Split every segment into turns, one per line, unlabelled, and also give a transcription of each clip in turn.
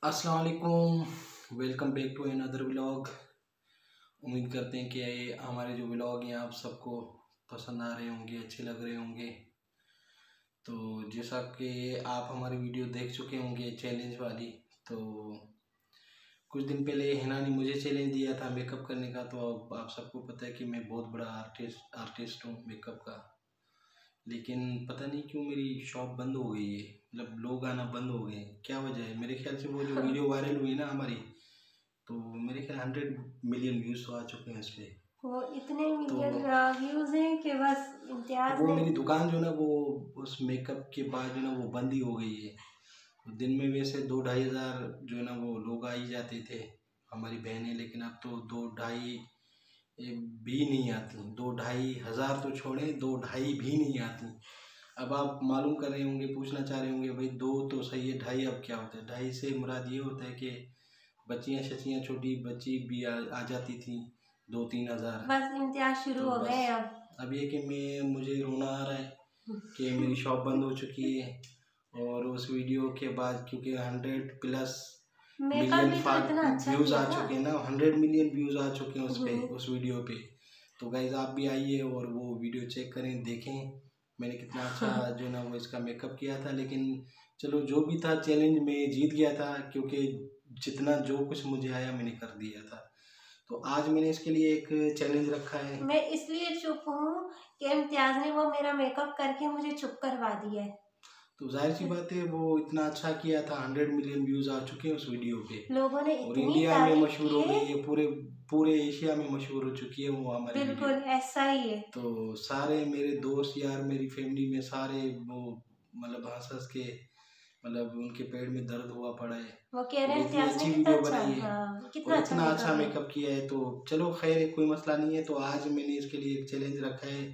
अस्सलाम वालेकुम, welcome back to another vlog. उम्मीद करते हैं कि हमारे जो व्लॉग हैं आप सबको पसंद आ रहे होंगे, अच्छे लग रहे होंगे। तो जैसा कि आप हमारी वीडियो देख चुके होंगे चैलेंज वाली, तो कुछ दिन पहले हिना ने मुझे चैलेंज दिया था मेकअप करने का। तो अब आप सबको पता है कि मैं बहुत बड़ा आर्टिस्ट हूँ मेकअप का, लेकिन पता नहीं क्यों मेरी शॉप बंद हो गई है, मतलब लोग आना बंद हो गए। क्या वजह है? मेरे ख्याल से वो जो वीडियो वायरल हुई ना हमारी, तो मेरे ख्याल 100 मिलियन व्यूज आ चुके हैं उस पर।
वो इतने मिलियन व्यूज हैं कि बस इम्तियाज
वो
ने
मेरी दुकान जो ना वो उस मेकअप के बाद जो ना वो बंद ही हो गई है। दिन में वैसे 2-2.5 हज़ार जो है ना वो लोग आ ही जाते थे हमारी बहनें, लेकिन अब तो 2-2.5 भी नहीं आती। 2-2.5 हज़ार तो छोड़े, 2-2.5 भी नहीं आती। अब आप मालूम कर रहे होंगे, पूछना चाह रहे होंगे भाई 2 तो सही है, 2.5 अब क्या होता है? 2.5 से मुराद ये होता है कि बच्चियाँ शच्चियाँ छोटी बच्ची भी आ जाती थी 2-3 हज़ार।
बस इम्तियाज शुरू
तो
हो
बस
गए
अब ये कि मुझे रोना आ रहा है कि मेरी शॉप बंद हो चुकी है। और उस वीडियो के बाद क्योंकि 100+
मेकअप
मिलियन
भी तो इतना अच्छा
व्यूज
किया
आ
ना।
चुके हैं ना, 100 मिलियन व्यूज आ चुके हैं उस पे, उस वीडियो पे। तो गाइज आप भी आइए और वो वीडियो चेक करें, देखें मैंने कितना अच्छा जो ना वो इसका मेकअप किया था। लेकिन चलो जो भी था, चैलेंज में जीत गया था, क्योंकि जितना जो कुछ मुझे आया मैंने कर दिया था। तो आज मैंने इसके लिए एक चैलेंज रखा है।
मैं इसलिए चुप हूँ कि इम्तियाज ने वो मेरा मेकअप करके मुझे चुप करवा दिया है।
तो जाहिर सी बात है वो इतना अच्छा किया था, 100 मिलियन व्यूज आ चुके हैं उस वीडियो पे।
लोगों ने
और
इतनी
इंडिया में
तारीफ
मशहूर
की
हो
है।
गई है, पूरे पूरे एशिया में मशहूर हो चुकी है वो हमारी वीडियो।
बिल्कुल ऐसा ही है।
तो सारे मेरे दोस्त यार, मेरी फैमिली में सारे वो मतलब हंस हंस के, मतलब उनके पेट में दर्द हुआ पड़ा है।
वो कह रहे
और
हैं
इतनी
इम्तियाज ने
अच्छी
कितना
वीडियो
अच्छा,
बनाई है
हाँ कितना
और
अच्छा
इतना अच्छा
मेकअप है।
मेकअप किया है। तो चलो खैर है, कोई मसला नहीं है। तो आज मैंने इसके लिए एक चैलेंज रखा है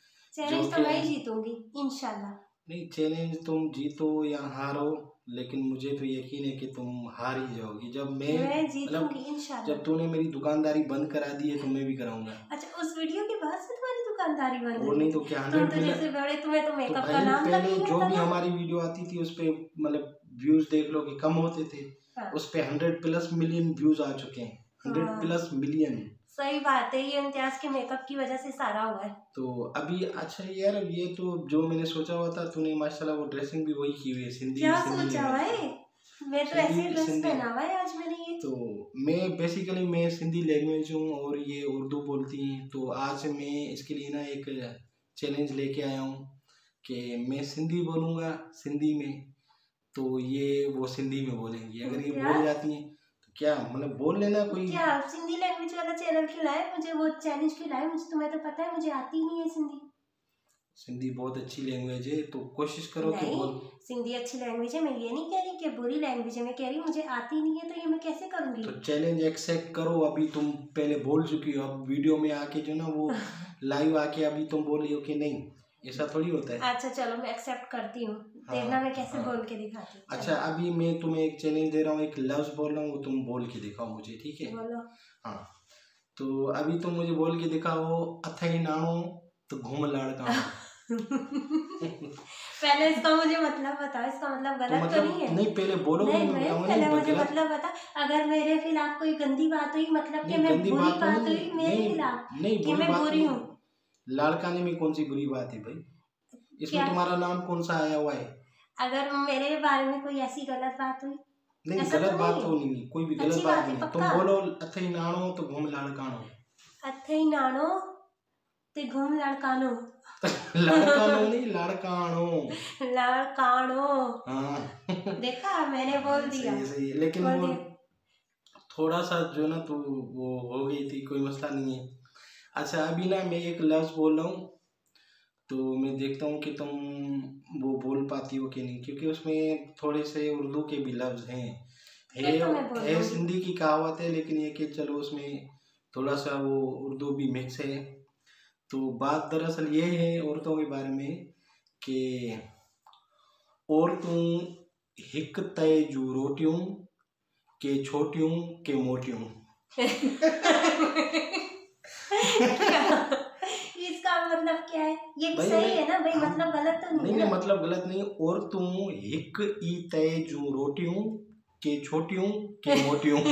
जो
चैलेंज तो
कि
मैं ही जीतूंगी इंशाल्लाह।
नहीं, चैलेंज तुम जीतो या हारो, लेकिन मुझे तो यकीन है कि तुम हार ही जाओगी। जब मैं
मैं
मतलब
जीतूंगी इंशाल्लाह।
जब तूने मेरी दुकानदारी बंद करा दी है तो मैं भी कराऊंगा।
अच्छा, उस वीडियो के बाद से तुम्हारी दुकानदारी बंद
और
हुई?
नहीं तो क्या,
तुम
100
तो
मिलियन।
जैसे बड़े, तुम्हें तो
तो
मेकअप का
भाई
नाम तक
पहले
नहीं
जो
आता
भी
था।
हमारी वीडियो आती थी उस पे मतलब व्यूज देख लो कि कम होते थे,
हाँ।
उस पे 100+ मिलियन व्यूज आ चुके हैं। 100+ मिलियन।
सही बात है, ये इम्तियाज के मेकअप की वजह से सारा हुआ है।
तो अभी अच्छा यार, ये तो जो मैंने सोचा हुआ था, तूने माशाल्लाह वो ड्रेसिंग भी वही की हुई है, सिंधी
क्या
सिंधी
सोचा
लैंग्वेज
भाई?
की।
मैं तो ऐसे ड्रेस
सिंधी।
पहना हुआ है आज मैंने ये।
तो मैं बेसिकली मैं सिंधी लैंग्वेज हूँ और ये उर्दू बोलती हैं। तो आज मैं इसके लिए ना एक चैलेंज लेके आया हूँ कि मैं सिंधी बोलूँगा सिंधी में, तो ये वो सिंधी में बोलेंगी। अगर ये बोल
इम्तियाज,
जाती हैं तो क्या मतलब बोल लेना कोई।
क्या सिंधी लैंग्वेज वाला चैनल खिलाए मुझे, वो चैलेंज खिलाए मुझे, तुम्हें तो पता है मुझे आती ही नहीं है सिंधी।
सिंधी बहुत अच्छी लैंग्वेज है, तो कोशिश करो कि
नहीं,
बोल।
सिंधी अच्छी लैंग्वेज है, मैं ये नहीं कह रही कि बुरी लैंग्वेज है, मैं कह रही मुझे आती नहीं है, तो ये मैं कैसे करूंगी?
तो चैलेंज एक्सेप्ट करो। अभी तुम पहले बोल चुकी हो, अब वीडियो में आके जो ना वो लाइव आके अभी तुम बोल रही हो कि नहीं, ऐसा थोड़ी होता है।
अच्छा चलो, मैं एक्सेप्ट करती हूँ।
हाँ
देखना मैं कैसे
हाँ।
बोल के दिखाती हूँ।
अच्छा, अभी मैं तुम्हें एक चैलेंज दे रहा हूँ, एक लफ्ज बोल रहा हूँ, वो तुम बोल के दिखाओ मुझे, ठीक है?
बोलो।
हाँ, तो अभी तुम मुझे बोल के दिखाओ, अथई नाणो तो घूम लाड़ काणो।
पहले इसका मुझे मतलब बताओ, इसका मतलब
तो
गलत तो
मतलब
नहीं है?
नहीं, पहले बोलोगे
नहीं
मैं
भाई,
बताऊंगा।
पहले
नहीं
मुझे
गलत
मतलब बता। अगर मेरे खिलाफ कोई गंदी बात हुई, मतलब कि
नहीं,
मैं
गंदी
बुरी
बात तो
बात
नहीं,
हुई मेरे
नहीं
खिलाफ,
नहीं
कि
बुरी
मैं
बात
बुरी
नहीं।
हूँ?
लाड़काने में कौन सी बुरी बात है भाई? इसमें
क्या?
तुम्हारा नाम कौन सा आया हुआ है?
अगर मेरे बारे में कोई ऐसी गलत बात हुई?
नहीं,
ऐसा
गलत
तो
बात
नहीं
तो
है?
नहीं, कोई भी गलत
अच्छी
बात
बात है
नहीं है। तुम
पक्का?
बोलो अथई नाणो तो घूम लाड़ काणो।
अथे नानो ते घूम लड़कानो।
लड़कानो नहीं, लाड़काणो।
लड़कानो।
हाँ।
देखा, मैंने बोल दिया।
सही है सही है, लेकिन
बोल
वो
दिया।
थोड़ा सा जो ना तो वो हो गई थी, कोई मसला नहीं है। अच्छा, अभी ना मैं एक लफ्ज बोल रहा हूँ, तो मैं देखता हूँ कि तुम वो बोल पाती हो कि नहीं, क्योंकि उसमें थोड़े से उर्दू के भी लफ्ज हैं।
फिर तो मैं बोल
है
दूंगी।
सिंधी की कहावत है, लेकिन ये कि चलो उसमें थोड़ा सा वो उर्दू भी मिक्स है। तो बात दरअसल ये है औरतों के बारे में कि औरतूं हिक तय जू रोटियूं के छोटियूं के मोटियूं।
इसका मतलब क्या है? ये
भाई
सही है ना भाई?
हम
मतलब गलत तो नहीं
नहीं
है
नहीं,
ना?
मतलब गलत नहीं। औरतूं हिक ई तय जू रोटियूं कि छोटी हूँ कि मोटी हूँ।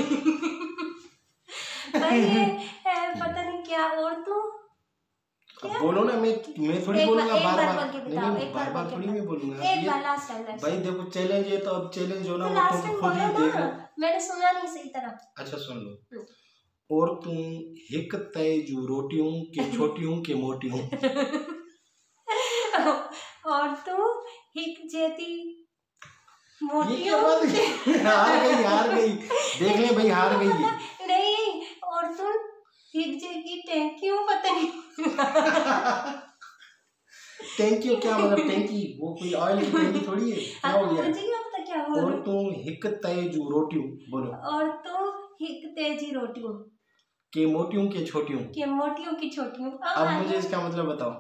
भाई ये पता नहीं क्या। और तू क्या
बोलो ना, मैं थोड़ी बोलूंगा बार बार।
बोल के
नहीं
बताओ,
नहीं,
एक
बार
बार
बार
बोल के
थोड़ी
बताओ,
मैं बोलूंगा
एक
ये।
बार लास्ट टाइम
भाई देखो चैलेंज है तो अब चैलेंज हो ना,
तो
वो
लास्ट
तुम
टाइम
खुद
बोलो
ही देख लो।
ना, मैंने सुना नहीं सही तरह।
अच्छा सुन लो। और तुम हिक तय जू रोटी हूँ कि छोटी हूँ कि मोटी हूँ।
और तू हिक जेती
ये
मोटी
क्या
हूँ।
बात है? हार गई देख ले भाई, हार गई है।
नहीं, और तू हिक जेती टैंकी हूँ, पता नहीं।
टैंकी क्या मतलब? टैंकी वो कोई ऑयल की टैंकी थोड़ी है, क्या हो गया?
मुझे क्या पता क्या बोल
और
रही।
तुम हिक तय जू रोटी हूँ, बोलो।
और तू हिक तेजी रोटी हूँ
कि मोटी हूँ कि छोटी हूँ।
कि मोटी हूँ कि छोटी हूँ।
अब मुझे इसका मतलब बताओ।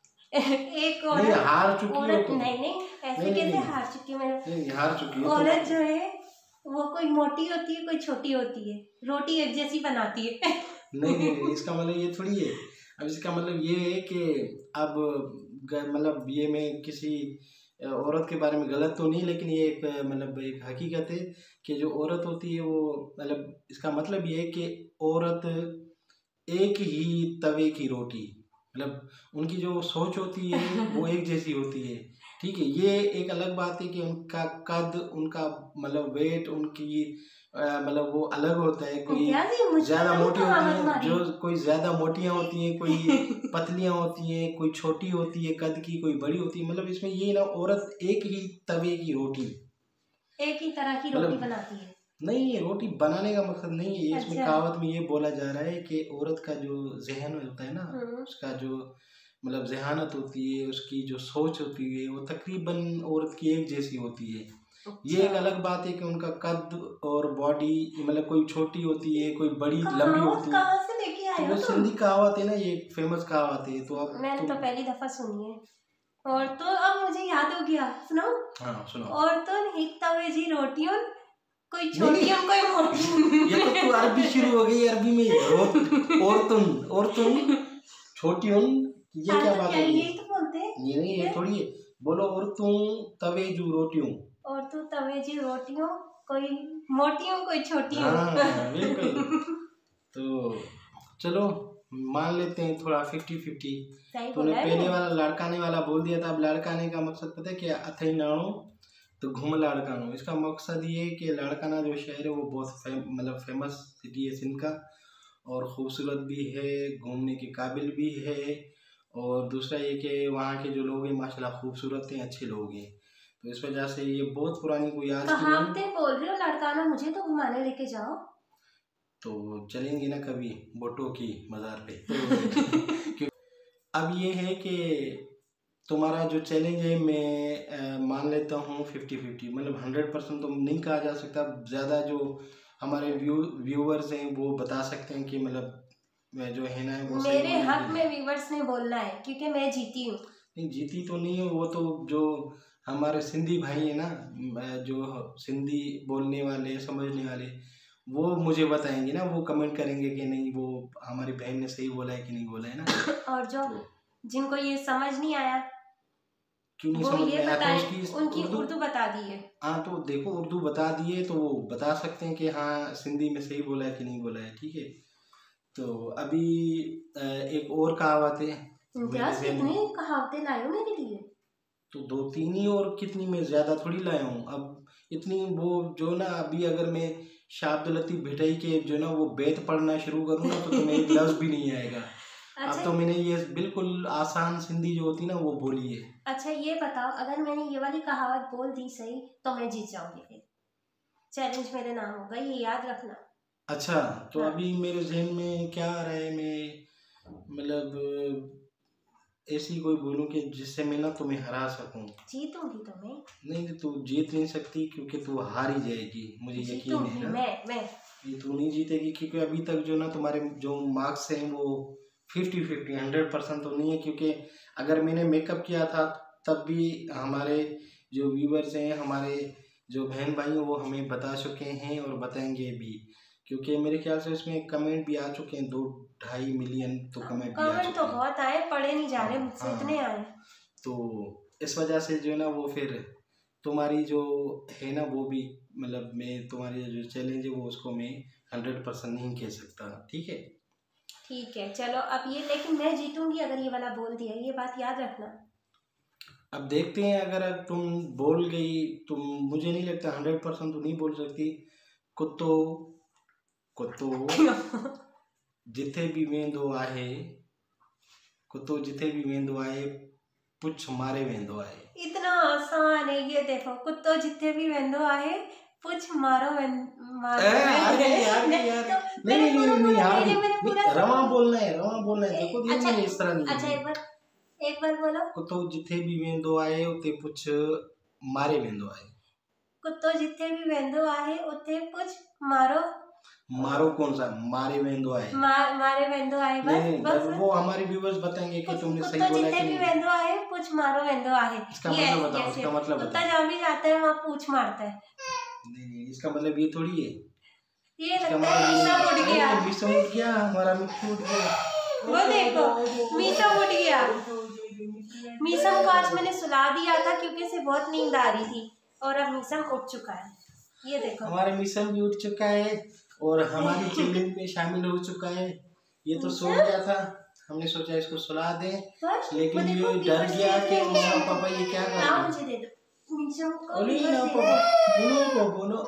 एक
नहीं,
औरत,
हार चुकी हो
औरत
तुम।
नहीं नहीं, ऐसे
नहीं,
कैसे
नहीं,
हार चुकी मैं।
नहीं हार चुकी हो
औरत
तुम।
जो है वो कोई मोटी होती है कोई छोटी होती है, रोटी एक जैसी बनाती है।
नहीं नहीं नहीं, इसका मतलब ये थोड़ी है। अब इसका मतलब ये है कि अब मतलब ये मैं किसी औरत के बारे में गलत तो नहीं, लेकिन ये एक मतलब एक हकीकत है कि जो औरत होती है वो मतलब इसका मतलब ये है कि औरत एक ही तवे की रोटी, मतलब उनकी जो सोच होती है वो एक जैसी होती है। ठीक है, ये एक अलग बात है कि उनका कद, उनका मतलब वेट, उनकी मतलब वो अलग होता है। कोई
क्या जी, मुझ पे
ज्यादा
तो
मोटी
कहावत
होती है,
मारी।
जो कोई ज्यादा मोटियां होती हैं, कोई पतलियां होती हैं, कोई छोटी होती है कद की, कोई बड़ी होती है। मतलब इसमें ये ना, औरत एक ही तवे की रोटी,
एक ही तरह की रोटी
मतलब
बनाती है।
नहीं, रोटी बनाने का मकसद नहीं है ये। इसमें
अच्छा।
कहावत में ये बोला जा रहा है कि औरत का जो जहन होता है ना, उसका जो मतलब जहानत होती है, उसकी जो सोच होती है वो तकरीबन औरत की एक जैसी होती है। ये एक अलग बात है कि उनका कद और बॉडी मतलब कोई छोटी होती है, कोई बड़ी लंबी होती है।
कहाँ से लेके
तो
आए
वो
हो तुम?
सिंधी कहावत है ना, ये फेमस कहावत है। तो अब
मैंने तो पहली दफा सुनी है। और तो अब मुझे याद हो गया, सुनो।
हाँ सुनाओ।
और तो हिक तवे जी रोटियों, कोई
नहीं
छोटी
नहीं,
और कोई मोटी।
ये तो तू अरबी शुरू हो गई, अरबी में और तुम छोटी हूँ, ये
हाँ
क्या
तो
बात
क्या
है?
यही तो बोलते हैं।
ये नहीं, ये थोड़ी है। बोलो, और तुम तवे जू रोटी हूँ।
और तू तवे जी रोटियों, कोई मोटी हूँ कोई छोटी हूँ।
हाँ बिल्कुल। तो चलो मान लेते हैं थोड़ा 50-50।
सही
तूने
बोला है
पहले
मैंने।
वाला लड़काने वाला बोल दिया था। अब लड़काने का मकसद पता है क्या? अथई नाणो तो घूम लड़कानो। इसका मकसद ये है कि लड़काना जो शहर है वो बहुत मतलब फेमस सिटी है सिंध का, और ख़ूबसूरत भी है, घूमने के काबिल भी है। और दूसरा ये कि वहाँ के जो लोग हैं माशाल्लाह खूबसूरत हैं, अच्छे लोग हैं। तो इस वजह से ये बहुत पुरानी कोई आज की नहीं।
कहावतें बोल रहे हो लड़काना, मुझे तो घुमाने लेके जाओ।
तो चलेंगे ना कभी बोटो की मज़ार पे। तो अब ये है कि तुम्हारा जो चैलेंज है मैं मान लेता हूँ 50-50, मतलब 100% तो नहीं कहा जा सकता। ज़्यादा जो हमारे व्यूअर्स हैं वो बता सकते हैं कि मतलब मैं जो है ना वो सही
मेरे
बोलने
हक
के
में
लिए।
व्यूवर्स ने बोलना है क्योंकि मैं जीती हूँ।
नहीं, जीती तो नहीं है वो, तो जो हमारे सिंधी भाई है ना, जो सिंधी बोलने वाले समझने वाले, वो मुझे बताएंगे ना, वो कमेंट करेंगे कि नहीं वो हमारी बहन ने सही बोला है कि नहीं बोला है ना।
और जो
तो
जिनको ये समझ नहीं आया
क्यों नहीं
वो
समझ
ये
में आया? तो
बताएं,
उसकी
उनकी उर्दू बता दी है।
हाँ तो देखो, उर्दू बता दिए तो वो बता सकते हैं कि हाँ सिंधी में सही बोला है कि नहीं बोला है। ठीक है, तो अभी एक और कहावत है मेरे जहन
कितनी
में।
कहावतें लाए हो मेरे लिए?
तो 2-3 ही, और कितनी, मैं ज़्यादा थोड़ी लाया हूँ। अब इतनी वो जो ना, अभी अगर मैं शाह अब्दुल लतीफ़ भिटाई के जो ना वो बेत पढ़ना शुरू करूँ ना, तो तुम्हें एक लफ्ज़ भी नहीं आएगा।
अच्छा,
अब तो मैंने ये बिल्कुल आसान सिंधी जो होती है ना वो बोली है।
अच्छा ये बताओ, अगर मैंने ये वाली कहावत बोल दी सही तो मैं जीत जाऊंगी, फिर चैलेंज मेरे नाम होगा, ये याद रखना।
अच्छा, तो
हाँ।
अभी मेरे जहन में क्या आ रहा है, मैं मतलब ऐसी कोई बोलूं कि जिससे मैं ना तुम्हें हरा सकूं।
जीतूंगी तो मैं।
नहीं, तू जीत नहीं सकती क्योंकि तू हार ही जाएगी, मुझे यकीन
जीतूंगी
है ना।
मैं।
ये तू नहीं जीतेगी क्योंकि अभी तक जो ना तुम्हारे जो मार्क्स हैं वो 50-50, 100% तो नहीं है। क्योंकि अगर मैंने मेकअप किया था तब भी हमारे जो व्यूवर्स हैं, हमारे जो बहन भाई हैं, वो हमें बता चुके हैं और बताएंगे भी। क्योंकि मेरे ख्याल से इसमें कमेंट भी आ चुके हैं, 2-2.5 मिलियन तो कमेंट भी आ
कमेंट तो
चुके हैं।
बहुत आए, पढ़े नहीं जा रहे
हाँ
मुझसे, इतने
हाँ।
आए।
तो इस वजह से जो है ना वो फिर तुम्हारी जो है ना वो भी मतलब मैं तुम्हारी जो चैलेंज है वो उसको मैं 100% नहीं कह सकता। ठीक है
ठीक है चलो, अब ये लेकिन मैं जीतूंगी अगर ये वाला बोल दिया, ये बात याद रखना।
अब देखते हैं, अगर अब तुम बोल गई, तुम, मुझे नहीं लगता 100% तो नहीं बोल सकती। कुत्तो जिथे भी वेंदो आहे, कुत्तो जिथे भी वेंदो आहे पुछ मारे वेंदो आहे।
इतना आसान है ये, देखो कुत्तो जिथे भी वेंदो आहे पुछ मारो
रवा बोलना है, रवा बोलना है। देखो
अच्छा
इस तरह नहीं।
अच्छा एक बार बोलो।
कुत्तो जिथे भी वेंदो आहे उते पुछ मारे वेंदो आहे।
कुत्तो जिथे भी वेंदो आहे उते पुछ मारो।
मारो कौन सा, मारे वेंदो आहे।
मारे वेंदो आहे, बस
वो हमारे व्यूअर्स बताएंगे कि तुमने सही बोला
जिथे भी वेंदो आहे पुछ मारो वेंदो आहे।
इसका मतलब बताओ, इसका मतलब बताओ।
कुत्ता जहाँ भी जाता है वहाँ पूछ मारता है।
नहीं, इसका मतलब ये थोड़ी है।
ये लगता है मीशम उड़ गया।
मीशम उड़ गया, हमारा मिट्टू उड़ गया।
वो देखो मीशम उड़ गया। मीशम को आज मैंने सुला दिया था क्योंकि इसे बहुत नींद आ रही थी, और अब मीशम उठ चुका है। ये देखो हमारा
मीशम भी उठ चुका है और हमारी चैलेंज में शामिल हो चुका है। ये तो सो गया था, हमने सोचा इसको सुला दें, लेकिन ये डर गया कि मम्मा पापा ये क्या कर रहे हैं।
मुझे दे दो मीशम को।
बोलो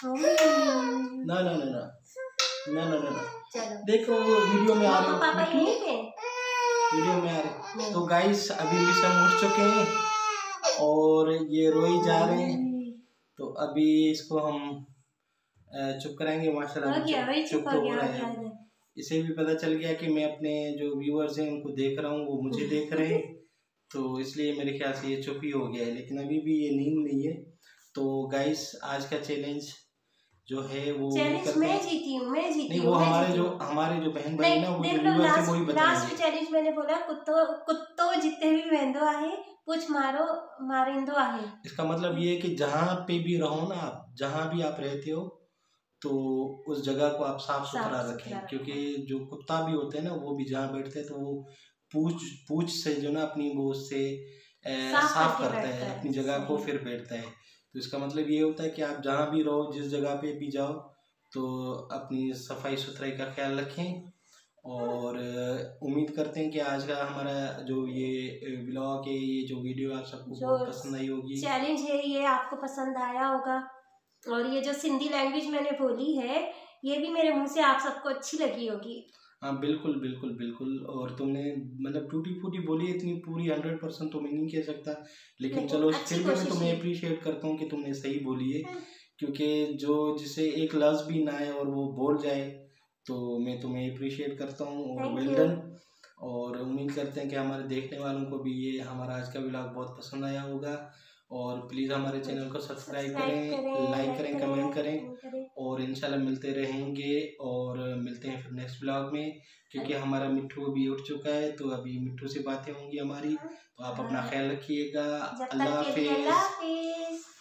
ना ना ना ना ना ना ना। देखो वीडियो में आ रहे, वीडियो में आ रहे। तो गाइस अभी मीशम उठ चुके हैं और ये रोई जा रहे हैं, तो अभी इसको हम चुप कराएंगे। माशाल्लाह चुप तो हो रहा है। इसे भी पता चल गया कि मैं अपने जो व्यूअर्स हैं उनको देख रहा हूँ, वो मुझे देख रहे हैं, तो इसलिए मेरे ख्याल से ये चुप ही हो गया है, लेकिन अभी भी ये नींद नहीं है। तो गाइस आज का चैलेंज जो है वो
मैं जीती हूँ।
नहीं, वो हमारे जो बहन भाई ना, वो जो व्यूअर्स हैं वही बताएंगे।
लास्ट चैलेंज मैंने बोला कुत्तो जितने भी वेंदो आहे पुछ मारो मारिंदो आहे।
इसका मतलब ये है कि जहाँ पे भी रहो ना आप, जहाँ भी आप रहते हो, तो उस जगह को आप साफ सुथरा रखें, क्योंकि जो कुत्ता भी होते हैं ना, वो भी जहाँ बैठते हैं तो वो पूछ से जो ना अपनी वो से साफ करता है अपनी जगह को, फिर बैठता है। तो इसका मतलब ये होता है कि आप जहाँ भी रहो, जिस जगह पे भी जाओ, तो अपनी सफाई सुथराई का ख्याल रखें। और उम्मीद करते हैं कि आज का हमारा जो ये व्लॉग है, ये जो वीडियो आप सबको बहुत पसंद आई होगी।
चैलेंज है ये आपको पसंद आया होगा, और ये जो सिंधी लैंग्वेज मैंने बोली है ये भी मेरे मुंह से आप सबको अच्छी लगी होगी।
हाँ बिल्कुल बिल्कुल बिल्कुल। और तुमने मतलब टूटी फूटी बोली, इतनी पूरी 100% तो मैं नहीं कह सकता, लेकिन चलो फिर भी मैं तुम्हें अप्रिशिएट करता हूँ कि तुमने सही बोली है, क्योंकि जो जिसे एक लफ्ज़ भी ना आए और वो बोल जाए, तो मैं तुम्हें अप्रिशिएट करता हूँ और वेल डन। और उम्मीद करते हैं कि हमारे देखने वालों को भी ये हमारा आज का व्लॉग बहुत पसंद आया होगा। और प्लीज़ हमारे चैनल को सब्सक्राइब करें, लाइक करें, कमेंट करें, और इंशाल्लाह मिलते रहेंगे और मिलते हैं फिर नेक्स्ट व्लॉग में, क्योंकि हमारा मिट्टू भी उठ चुका है, तो अभी मिट्टू से बातें होंगी हमारी। तो आप अपना ख्याल रखिएगा। अल्लाह हाफिज़।